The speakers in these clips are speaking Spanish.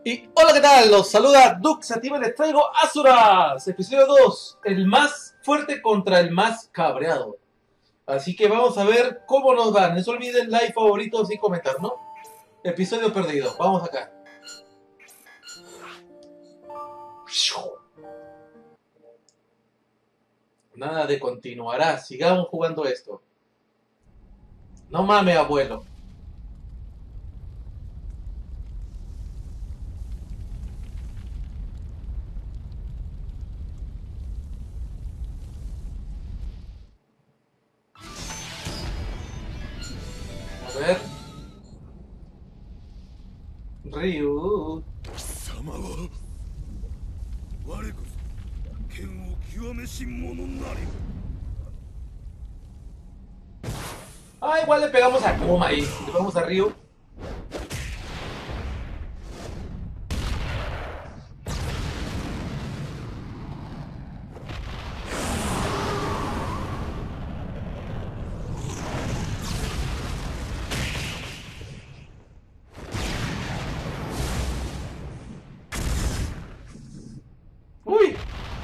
Y hola, ¿qué tal? Los saluda Duxativa y les traigo Asuras, episodio 2, el más fuerte contra el más cabreado. Así que vamos a ver cómo nos van. No se olviden like, favoritos y comentar, ¿no? Episodio perdido, vamos acá. Nada de continuará, sigamos jugando esto. No mames, abuelo. A ver. Ryu. Ah, igual le pegamos a Kuma ahí. Le pegamos a Ryu. Uy.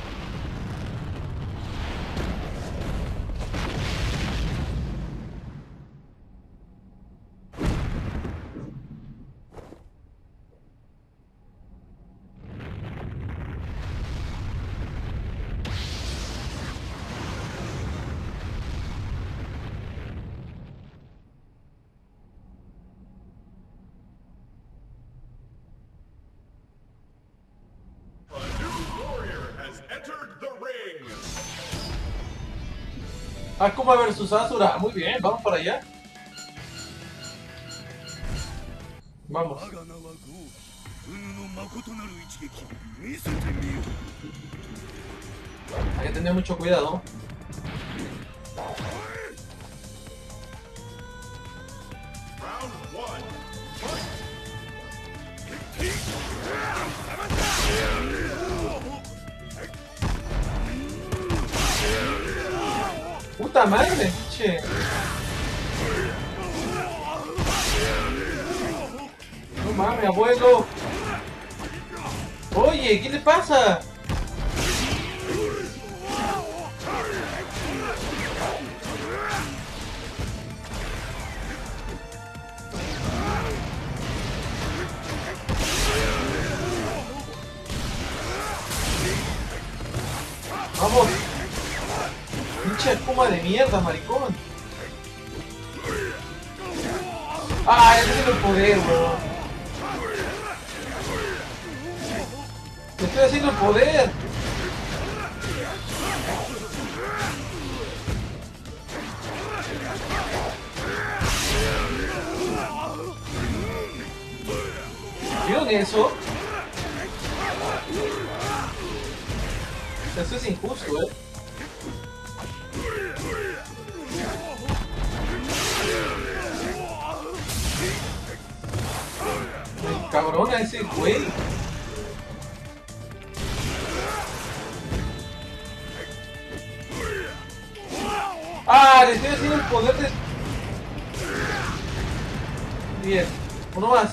Akuma versus Asura. Muy bien, vamos para allá. Vamos. Hay que tener mucho cuidado. Puta madre, che. No mames, abuelo. Oye, ¿qué le pasa? Vamos. Pinche espuma de mierda, maricón. Ah, ese es el poder, weón. Le estoy haciendo el poder. ¿Vieron eso? Eso es injusto, Cabrona ese güey. Ah, le estoy haciendo el poder de... Bien, uno más.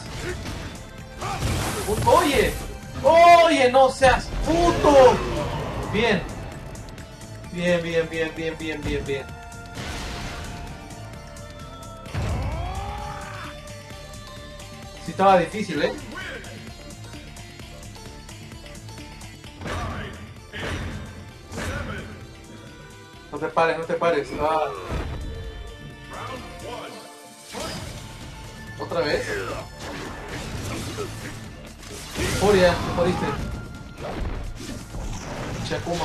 Oye, oye, no seas puto. Bien. Bien, bien, bien, bien, bien, bien, bien. Sí estaba difícil, ¿eh? No te pares, no te pares. Ah. ¿Otra vez? Furia, te jodiste. Akuma.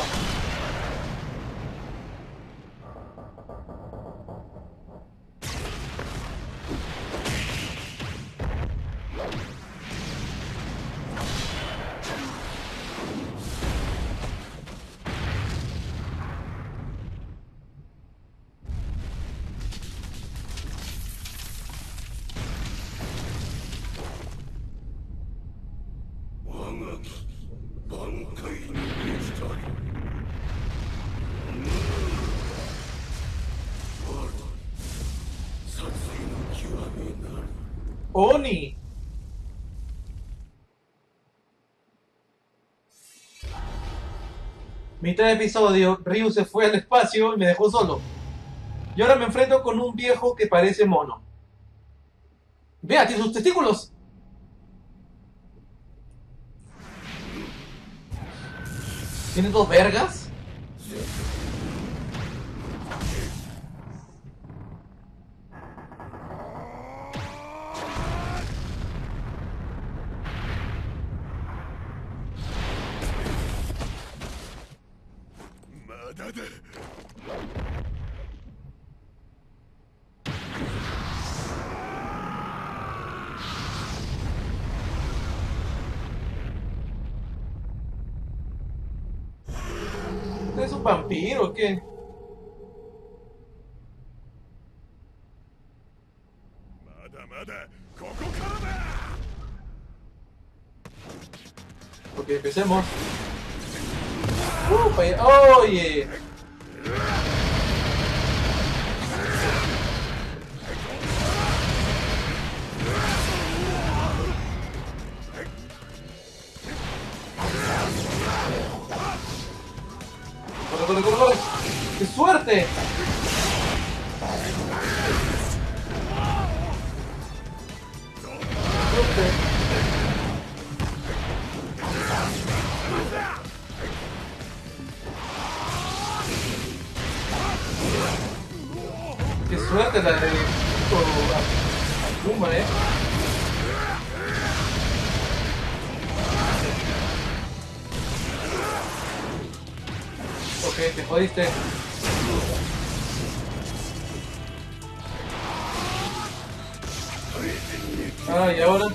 Oni. Mitad de episodio, Ryu se fue al espacio y me dejó solo. Y ahora me enfrento con un viejo que parece mono. Vea, tiene sus testículos. ¿Tiene dos vergas? ¿Es un vampiro o qué? Ok, empecemos. Oye. Corre, corre, corre, corre. ¡Qué suerte! Qué suerte la de Akuma, Ok, te jodiste. Ah, y ahora.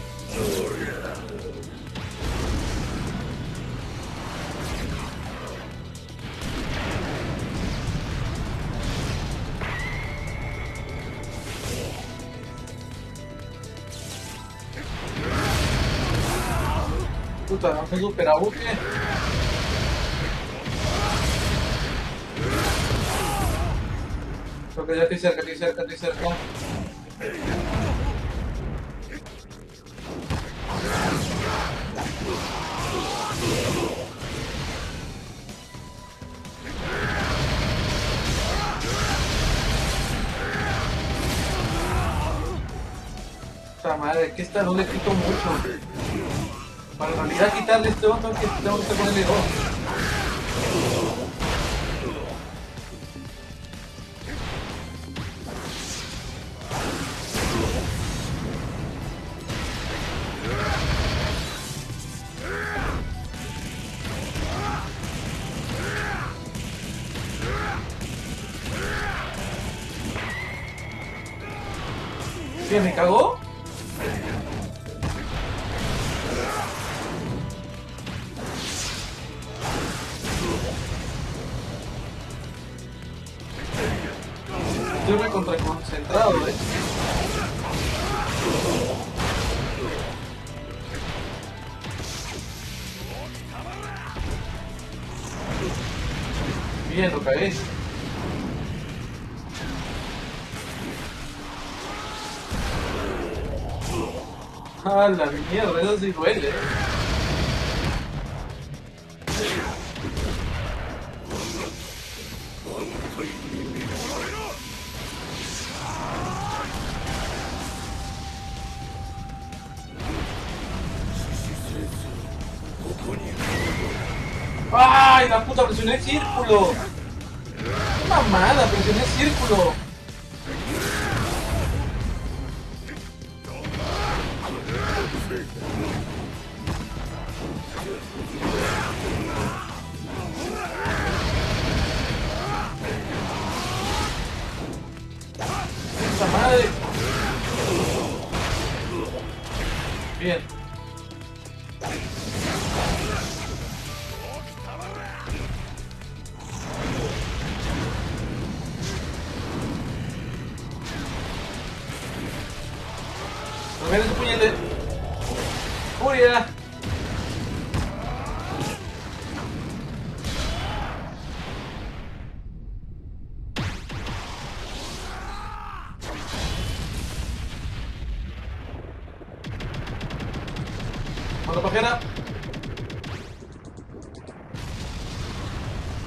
Puta, ¿no se supera buque? Ok, ya estoy cerca, estoy cerca, estoy cerca. Puta madre, que esta no le quito mucho. Para en realidad quitarle este otro tengo que ponerle dos. ¿Qué, me cagó? Estoy recontraconcentrado, Bien, lo cagué. Ah, la mierda, eso sí duele. ¡Ay, la puta! Presioné el círculo. ¡Qué mamada! Presioné el círculo. ¡Puta madre! Bien. A ver ese puñete. ¡Furia! Mano pajera.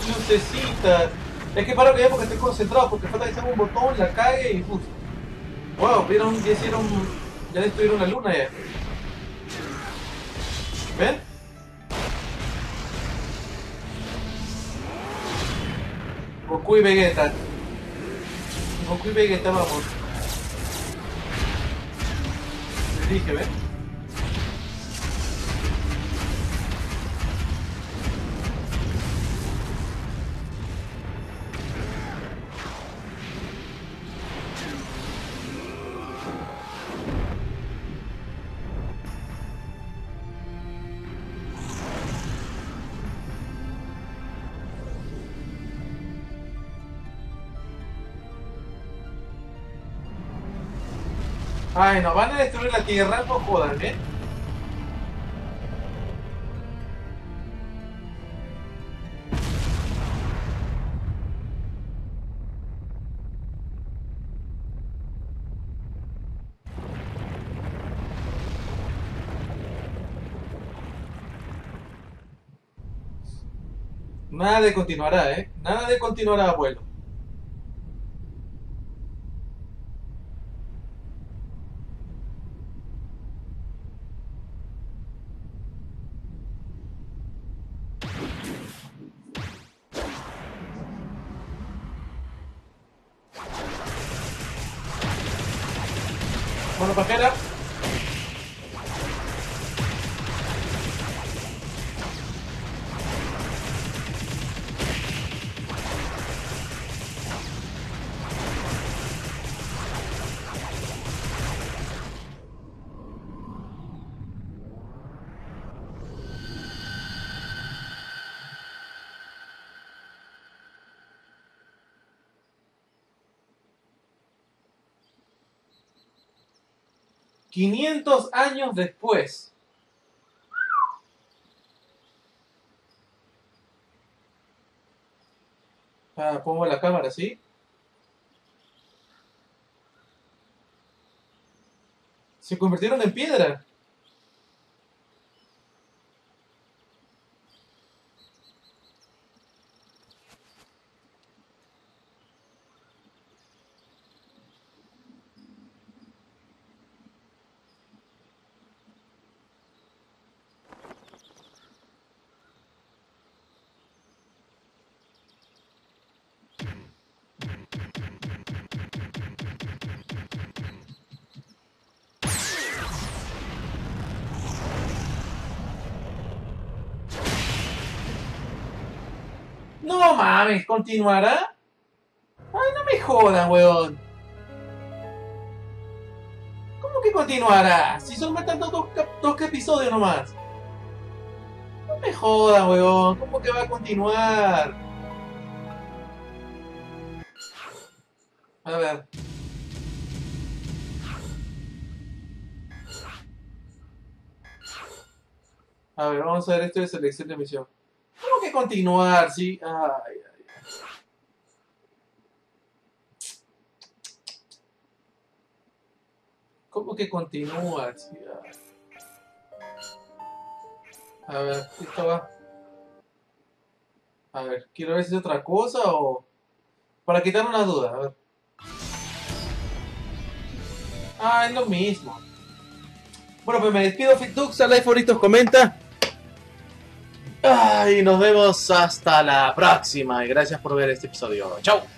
Lucecitas. Es que paro que ya porque estoy concentrado, porque falta que salga un botón, la cague y ¡puf! Wow, vieron, ya hicieron. Ya destruyeron la luna ya. ¿Ven? Goku y Vegeta. Goku y Vegeta, vamos. Les dije, ¿ven? Ay, nos van a destruir la Tierra, no jodan, ¿eh? Nada de continuará, ¿eh? Nada de continuará, abuelo. Bueno, pajera. ¡500 años después! Ah, pongo la cámara, ¿sí? Se convirtieron en piedra. No mames, ¿continuará? Ay, no me jodan, weón. ¿Cómo que continuará? Si son matando dos episodios nomás. No me jodan, weón. ¿Cómo que va a continuar? A ver. A ver, vamos a ver esto de selección de misión. ¿Cómo que continuar? Sí. Ay, ay. ¿Cómo que continúa? Sí, ay. A ver, esto va. A ver, quiero ver si es otra cosa o. Para quitar una duda, a ver. Ah, es lo mismo. Bueno, pues me despido, FitDux. Like, favoritos, comenta. Y nos vemos hasta la próxima. Y gracias por ver este episodio. Chao.